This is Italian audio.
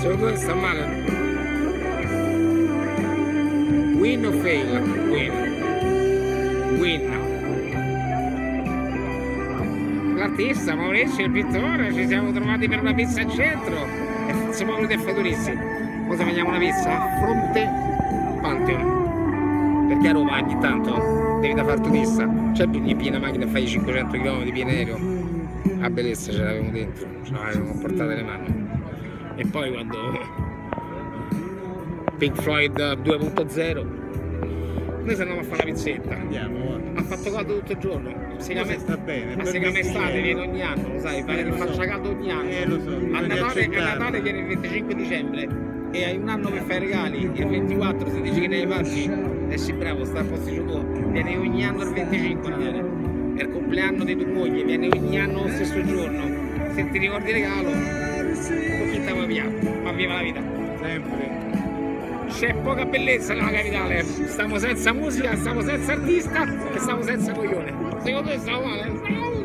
Secondo te sta male? Win o fail? Win. Win. L'artista, Maurizio, il pittore, ci siamo trovati per una pizza al centro e siamo venuti a Fedorizi. Ora mangiamo una pizza a fronte Pantheon, perché a Roma ogni tanto devi da far turista, cioè in piena macchina e fai 500 km pieno aereo. La bellezza ce l'avevamo dentro, ce l'avevamo portate le mani. E poi quando Pink Floyd 2.0 noi se andiamo a fare la pizzetta, Andiamo, ha fatto caldo tutto il giorno, sta bene, ma se che estate viene ogni anno, lo sai, pare che faccia caldo ogni anno. Lo so, a Natale viene il 25 dicembre e hai un anno che fai regali, il 24 se dici che ne hai fatti e sei bravo, sta a posticino tuo, viene ogni anno il 25 Natale, è il compleanno di tua moglie, viene ogni anno lo stesso giorno, se ti ricordi il regalo, chi ti va via, ma viva la vita. sempre. C'è poca bellezza nella capitale, stiamo senza musica, stiamo senza artista e stiamo senza coglione. Secondo te stiamo male?